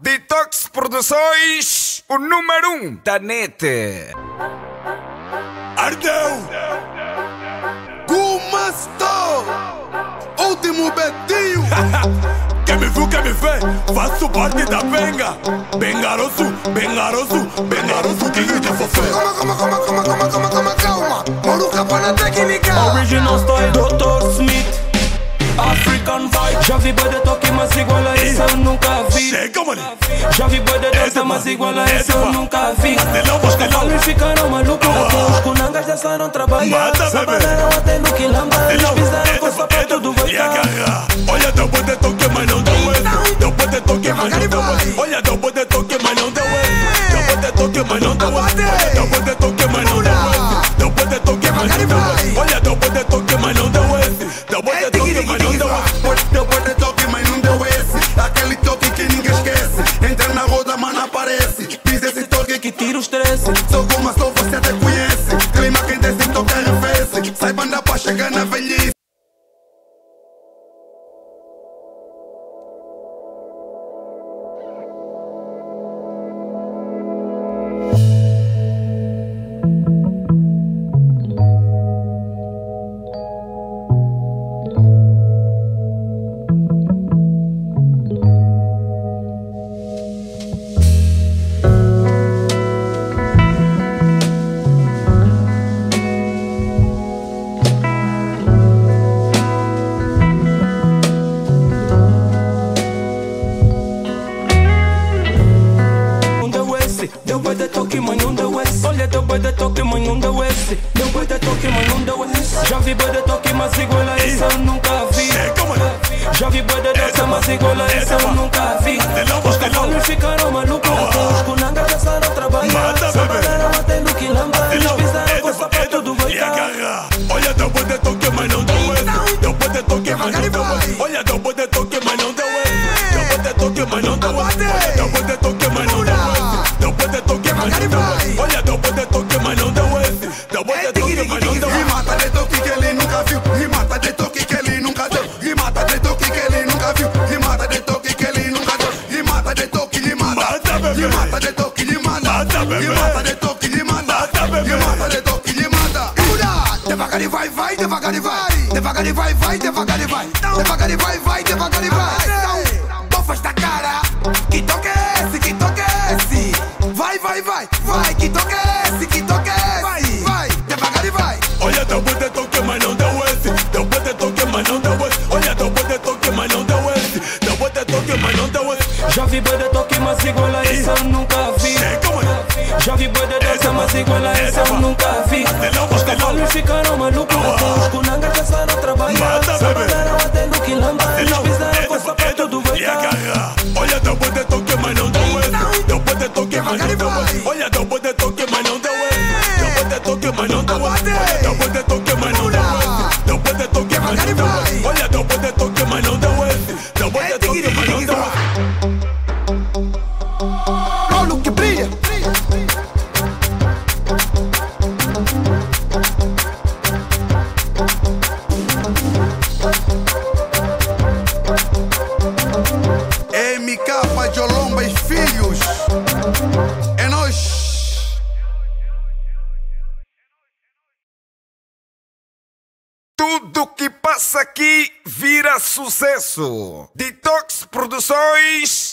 Detox Produções, o número 1 da net. Ardeu! Gumastou! Último Betinho! Quem me viu, quem me vê, faço parte da benga. Bengaroso, bengaroso, bengaroso, que de fofé. Calma, maluca para na técnica. Original style, Dr. Smith, African vibe. Já vi boi de toque, mas igual a esse eu nunca vi. Chega, mano! Já vi boi de dança, mas igual a esse eu nunca vi. Pastelão! Eles ficaram malucos, os kunangas já saíram trabalhar. Mata, bebê! Trabalharam até no quilamba. Eles pisaram com o sapato do boi. E agarra! Olha, deu boi de toque, mas não deu esse. Deu boi de toque, mas não deu esse. Olha, deu boi de toque, mas não deu esse. Deu boi de toque, mas não deu esse. Deu boi de toque, mas não deu esse. Deu boi de toque, mas não deu esse. Olha, deu boi de toque, mas não deu esse. Deu boi de toque, mas não deu esse. Deu boi de toque, mas não deu esse. Aquele toque que ninguém esquece. Entra na roda, mas não aparece. Diz esse toque que Tira o estresse. sou como sou, você até conhece. Clima quente, esse toque arrefece. Saiba andar pra chegar na velhice. Deu boi de toque, mas não deu esse. Olha, deu boi de toque, mas não deu esse. Deu boi de toque, mas não deu esse. Já vi boi de toque, mas igual a esse eu nunca vi. Já vi boi de dança, mas igual a esse eu nunca vi. Os cavalos ficaram malucos, os kunangas já saíram trabalhar. Trabalharam até no quilamba. Eles pisaram com o sapato do boi. E agarra! Olha, deu boi de toque, mas não deu esse. Deu boi de toque, mas não deu esse. Olha, deu boi de toque, mas não deu esse. Deu boi de toque, mas não deu esse. Olha, deu boi de toque, mas não deu esse. Deu boi de toque, mas não deu esse. Olha, deu boi de toque, mas não deu esse. Deu boi de toque, mas não deu esse. Remata de toque que ele nunca viu. Remata de toque que ele nunca deu. Remata de toque que ele nunca viu. Remata de toque que ele nunca deu. Remata de toque de mata. Mata, bebê! Remata de toque de mata. Mata, bebê! Remata de toque de mata. Mata, bebê! Remata de toque de mata. Devagar e vai, vai, devagar e vai. Devagar e vai, vai, devagar e vai. Devagar e vai, vai, devagar e vai. Bofa esta cara. Que toque é esse? Que toque é esse? Vai, vai, vai, vai. Que toque é esse? Que toque é esse? Vai, devagar e vai. Olha, deu boi de toque, mas não deu esse. Deu boi de toque, mas não deu esse. Olha, deu boi de toque, mas não deu esse. Deu boi de toque, mas não deu esse. Já vi boi de toque, mas igual a esse eu nunca vi. Chega, mano! Já vi boi de dança, mas igual a esse eu nunca vi. Os cavalos ficaram malucos, os kunangas já saíram trabalhar. Mata, bebê! Trabalharam até no quilamba. Eles pisaram com o sapato do boi. E agarra! Olha, deu boi de toque, mas não deu esse. Deu boi de toque, mas não deu esse. Olha, deu boi de toque, mas não deu esse. Deu boi de toque, mas não deu esse. Olha, deu boi de toque, mas não deu esse. Deu boi de toque, mas não deu esse. Olha, deu boi de toque, mas não deu esse. Deu boi de toque, mas não deu esse. Olha o que brilha. MK, Jolomba e filhos. É nóis. Tudo que passa aqui vira sucesso. Detox Produções.